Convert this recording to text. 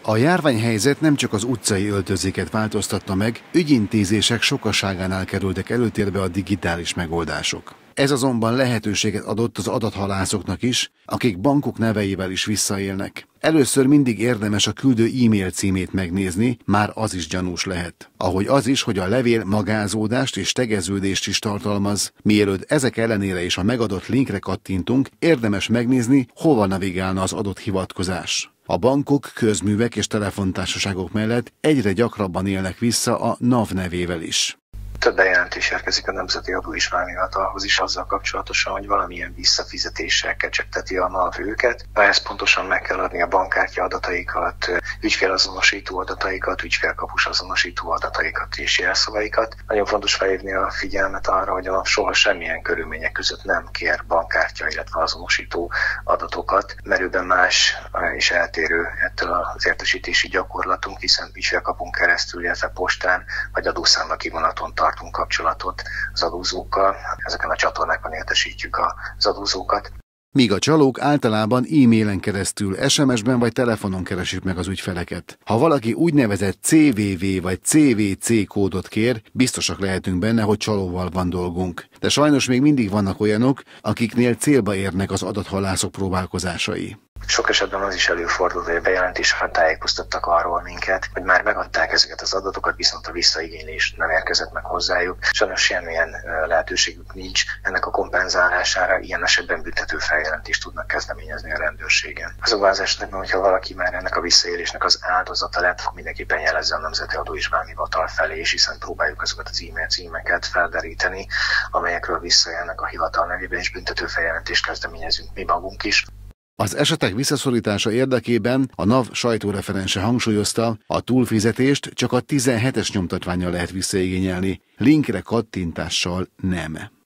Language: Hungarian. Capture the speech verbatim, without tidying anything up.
A járványhelyzet nem csak az utcai öltözéket változtatta meg, ügyintézések sokaságánál kerültek előtérbe a digitális megoldások. Ez azonban lehetőséget adott az adathalászoknak is, akik bankok neveivel is visszaélnek. Először mindig érdemes a küldő e-mail címét megnézni, már az is gyanús lehet. Ahogy az is, hogy a levél magázódást és tegeződést is tartalmaz. Mielőtt ezek ellenére is a megadott linkre kattintunk, érdemes megnézni, hova navigálna az adott hivatkozás. A bankok, közművek és telefontársaságok mellett egyre gyakrabban élnek vissza a NAV nevével is. Több bejelentés érkezik a Nemzeti Adóvizsgálóhivatalhoz is azzal kapcsolatosan, hogy valamilyen visszafizetéssel kecsegteti a NAV őket. Ehhez pontosan meg kell adni a bankkártya adataikat, ügyfélazonosító adataikat, ügyfélkapus azonosító adataikat és jelszavaikat. Nagyon fontos felhívni a figyelmet arra, hogy a NAV soha semmilyen körülmények között nem kér bankkártya, illetve azonosító adatokat, mert őben más és eltérő ettől az értesítési gyakorlatunk, hiszen ügyfélkapun keresztül, illetve postán vagy adószámla kivonaton tartunk kapcsolatot az adózókkal, ezeken a csatornákon értesítjük az adózókat. Míg a csalók általában e-mailen keresztül, es em es-ben vagy telefonon keresik meg az ügyfeleket. Ha valaki úgynevezett cé vé vé vagy cé vé cé kódot kér, biztosak lehetünk benne, hogy csalóval van dolgunk. De sajnos még mindig vannak olyanok, akiknél célba érnek az adathalászok próbálkozásai. Sok esetben az is előfordul, hogy a bejelentésre tájékoztattak arról minket, hogy már megadták ezeket az adatokat, viszont a visszaigénylés nem érkezett meg hozzájuk. Sajnos semmilyen lehetőségük nincs ennek a kompenzálására, ilyen esetben büntető feljelentést tudnak kezdeményezni a rendőrségen. Azokban az esetekben, hogyha valaki már ennek a visszaélésnek az áldozata lett, mindenképpen jelezze a Nemzeti Adóvizsgálóhivatal felé, és hiszen próbáljuk azokat az e-mail címeket felderíteni, amelyekről visszaélnek a hivatal nevében, és büntető feljelentést kezdeményezünk mi magunk is. Az esetek visszaszorítása érdekében a NAV sajtóreferense hangsúlyozta, a túlfizetést csak a tizenhetes nyomtatvánnyal lehet visszaigényelni, linkre kattintással nem.